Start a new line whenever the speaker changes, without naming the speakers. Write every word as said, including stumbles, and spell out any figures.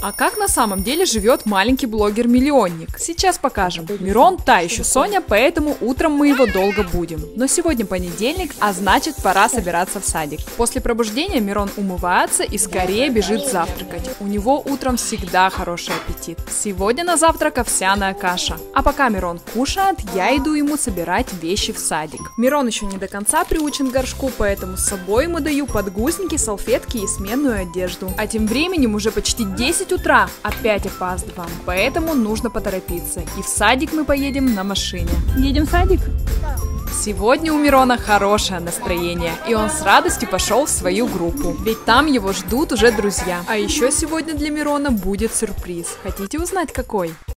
А как на самом деле живет маленький блогер-миллионник? Сейчас покажем. Мирон та еще Соня, поэтому утром мы его долго будем. Но сегодня понедельник, а значит пора собираться в садик. После пробуждения Мирон умывается и скорее бежит завтракать. У него утром всегда хороший аппетит. Сегодня на завтрак овсяная каша. А пока Мирон кушает, я иду ему собирать вещи в садик. Мирон еще не до конца приучен к горшку, поэтому с собой ему даю подгузники, салфетки и сменную одежду. А тем временем уже почти десять утра, опять опаздываем, поэтому нужно поторопиться. И в садик мы поедем на машине. Едем в садик? Сегодня у Мирона хорошее настроение, и он с радостью пошел в свою группу, ведь там его ждут уже друзья. А еще сегодня для Мирона будет сюрприз. Хотите узнать какой?